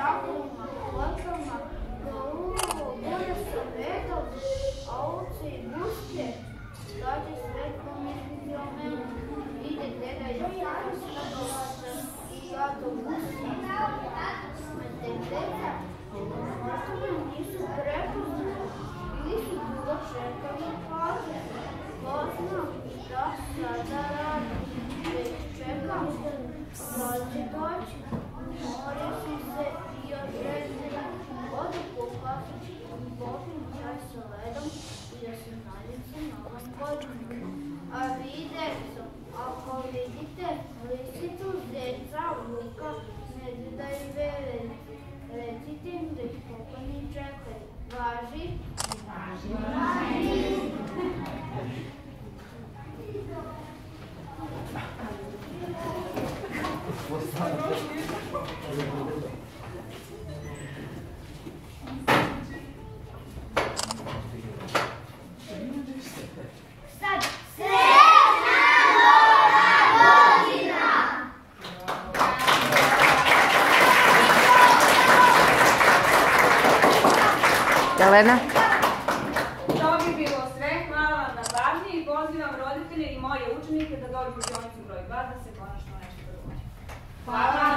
jagluma, kotrama, golubo, bulja sa medom, ovce i guske. Dođe svetlo mislio ide deda i stara i ja do guske. Deca ostale nisu prepoznali, ili su dugo čekali paze. Ko zna šta sada radi, već čekam, da će doći. Mori su se i odrezili, odu po kafić, popim čaj sa ledom i da se naljicam na ovom godinu. A vi, deco, ako vidite lisicu, zeca, vuka, medveda i velenicu, recite im da ih pokojni čekaju. Važi? Važi! Sad! Srećna Nova godina! Jelena? To bi bilo sve. Hvala vam na pažnji i pozivam roditelje i moje učenike da dođu u učionicu broj 2 da se konačno nešto dogovori. Hvala!